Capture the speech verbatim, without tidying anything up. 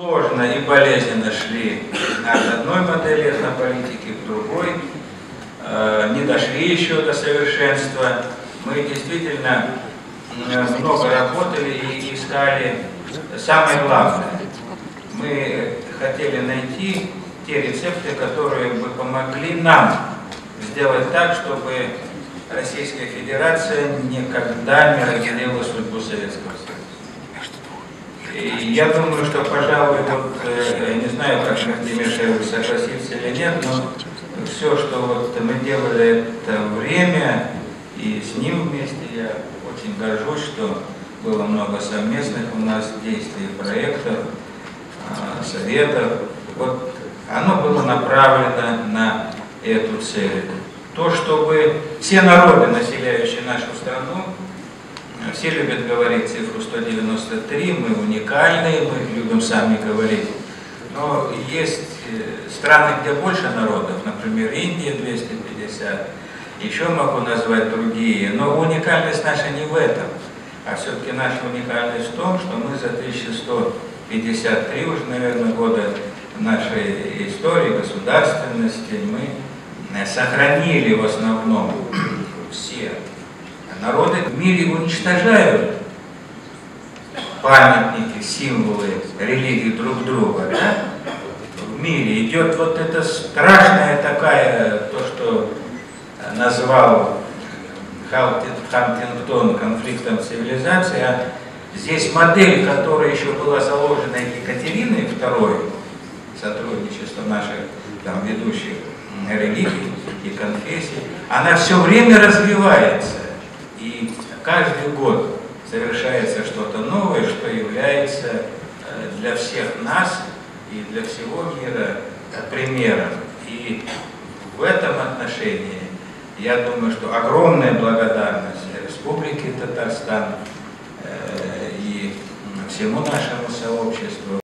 сложно и болезненно шли от одной модели этнополитики к другой, не дошли еще до совершенства. Мы действительно много работали и искали самое главное. Мы хотели найти те рецепты, которые бы помогли нам сделать так, чтобы Российская Федерация никогда не разделила судьбу Советского Союза. И я думаю, что, пожалуй, вот, я не знаю, как Владимир Шервич согласится или нет, но все, что вот мы делали это время, и с ним вместе я очень горжусь, что было много совместных у нас действий, проектов, советов. Вот оно было направлено на эту цель. То, чтобы все народы, населяющие нашу страну, все любят говорить цифру сто девяносто три, мы уникальные, мы их любим сами говорить. Но есть страны, где больше народов, например, Индия двести пятьдесят, еще могу назвать другие, но уникальность наша не в этом, а все-таки наша уникальность в том, что мы за тысяча сто пятьдесят три уже, наверное, года нашей истории, государственности, мы сохранили в основном все. Народы в мире уничтожают памятники, символы религий друг друга. Да? В мире идет вот эта страшная такая, то, что назвал Хантингтон конфликтом цивилизации, а здесь модель, которая еще была заложена Екатериной второй, сотрудничество наших там, ведущих религий и конфессий, она все время развивается. И каждый год совершается что-то новое, что является для всех нас и для всего мира примером. И в этом отношении я думаю, что огромная благодарность Республике Татарстан и всему нашему сообществу.